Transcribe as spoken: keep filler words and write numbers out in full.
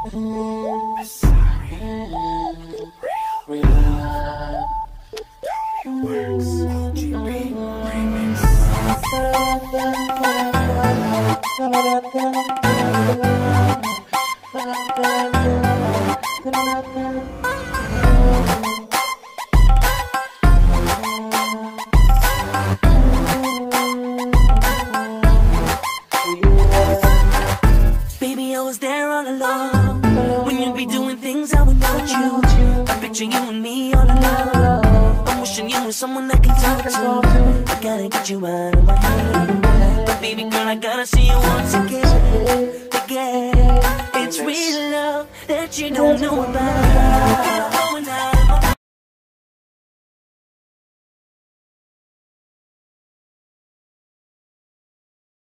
Sorry. Real, real love. Works. O G B remix. Baby, I was there all along when you'd be doing things I would want you. I picture you and me all alone. I'm wishing you were someone I can talk to. I gotta get you out of my head. But baby girl, I gotta see you once again. Again, it's real love that you don't know about.